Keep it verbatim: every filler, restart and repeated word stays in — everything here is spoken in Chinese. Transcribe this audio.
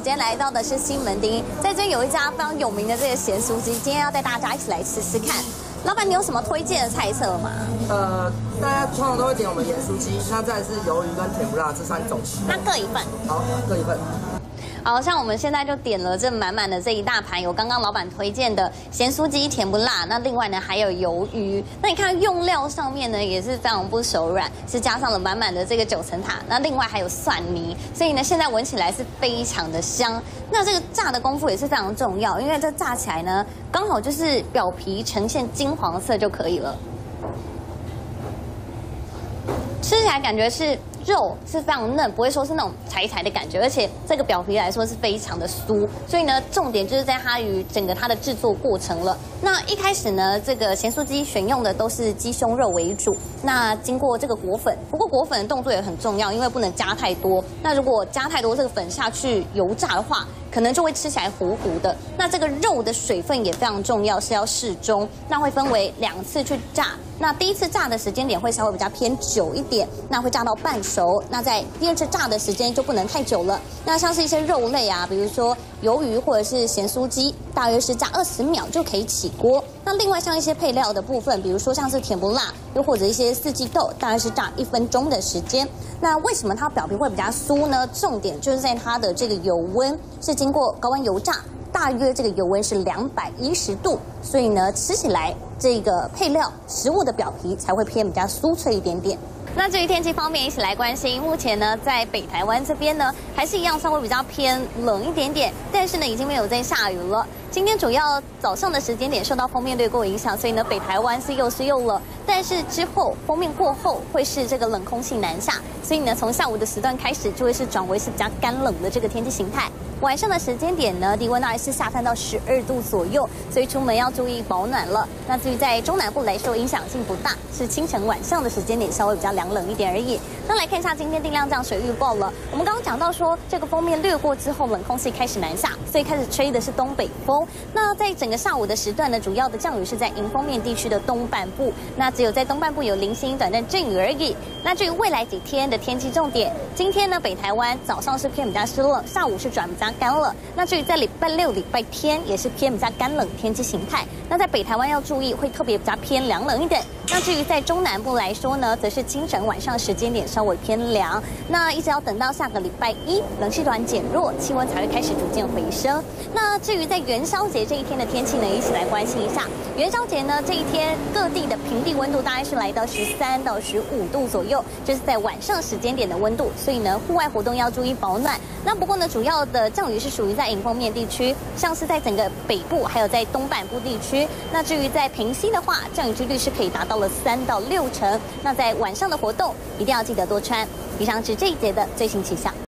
们今天来到的是西门町，在这有一家非常有名的这个咸酥鸡，今天要带大家一起来吃吃看。老板，你有什么推荐的菜色吗？ 呃，大家通常都会点我们盐酥鸡，那再来是鱿鱼跟甜不辣这三种。 那各一份。 好，各一份。 好像我们现在就点了这满满的这一大盘，有刚刚老板推荐的咸酥鸡甜不辣，那另外呢还有鱿鱼。那你看用料上面呢也是非常不手软，是加上了满满的这个九层塔，那另外还有蒜泥，所以呢现在闻起来是非常的香。那这个炸的功夫也是非常重要，因为这炸起来呢刚好就是表皮呈现金黄色就可以了。吃起来感觉是肉是非常嫩，不会说是那种柴柴的感觉，而且这个表皮来说是非常的酥，所以呢，重点就是在它与整个它的制作过程了。那一开始呢，这个咸酥鸡选用的都是鸡胸肉为主，那经过这个裹粉，不过裹粉的动作也很重要，因为不能加太多。那如果加太多这个粉下去油炸的话，可能就会吃起来糊糊的。那这个肉的水分也非常重要，是要适中。那会分为两次去炸。那第一次炸的时间点会稍微比较偏久一点，那会炸到半熟。那在第二次炸的时间就不能太久了。那像是一些肉类啊，比如说鱿鱼或者是咸酥鸡，大约是炸二十秒就可以起锅。那另外像一些配料的部分，比如说像是甜不辣，又或者一些四季豆，大概是炸一分钟的时间。那为什么它表皮会比较酥呢？重点就是在它的这个油温是经过高温油炸，大约这个油温是两百一十度，所以呢吃起来这个配料食物的表皮才会偏比较酥脆一点点。那至于天气方面，一起来关心。目前呢，在北台湾这边呢，还是一样稍微比较偏冷一点点，但是呢，已经没有在下雨了。今天主要早上的时间点受到锋面掠过影响，所以呢，北台湾是又湿又冷。但是之后锋面过后，会是这个冷空气南下，所以呢，从下午的时段开始，就会是转为是比较干冷的这个天气形态。晚上的时间点呢，低温大概是下探到十二度左右，所以出门要注意保暖了。那至于在中南部来说，影响性不大，是清晨晚上的时间点稍微比较凉冷一点而已。那来看一下今天定量降水预报了。我们刚刚讲到说，这个锋面掠过之后，冷空气开始南下，所以开始吹的是东北风。那在整个下午的时段呢，主要的降雨是在迎风面地区的东半部，那只有在东半部有零星短暂阵雨而已。那至于未来几天的天气重点，今天呢，北台湾早上是偏比较湿冷，下午是转比较干了。那至于在礼拜六、礼拜天也是偏比较干冷天气形态。那在北台湾要注意，会特别比较偏凉冷一点。那至于在中南部来说呢，则是清晨晚上时间点稍微偏凉。那一直要等到下个礼拜一，冷气团减弱，气温才会开始逐渐回升。那至于在元宵节这一天的天气呢，一起来关心一下。元宵节呢这一天各地的平地温度大概是来到十三到十五度左右，这、就是在晚上时间点的温度，所以呢户外活动要注意保暖。那不过呢，主要的降雨是属于在迎风面地区，像是在整个北部还有在东半部地区。那至于在平溪的话，降雨几率是可以达到了三到六成。那在晚上的活动一定要记得多穿。以上是这一节的最新气象。